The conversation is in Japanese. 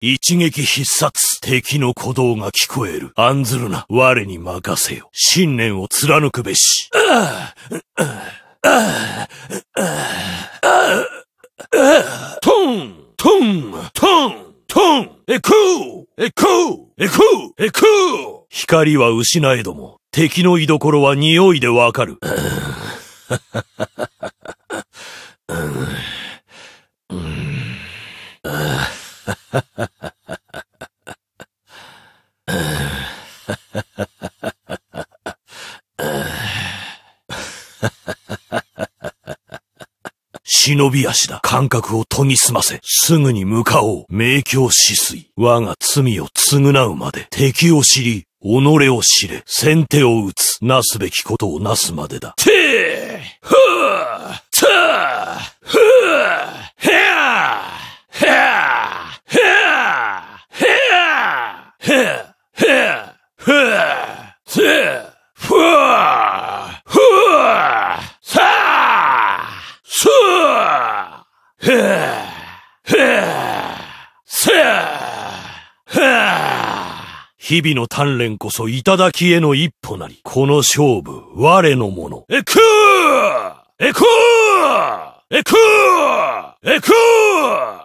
一撃必殺。敵の鼓動が聞こえる。案ずるな。我に任せよ。信念を貫くべし。トントントントンエコーエコーエコーエコー。光は失えども、敵の居所は匂いでわかる。忍び足だ。感覚を研ぎ澄ませ。すぐに向かおう。明鏡止水。我が罪を償うまで。敵を知り、己を知れ。先手を打つ。なすべきことをなすまでだ。てーふーたーふーへーへーへーへーへーへーふーせーふーふーさーすーへーへーせーへー。日々の鍛錬こそ頂への一歩なり。この勝負、我のもの。エクーエクーエクーエクー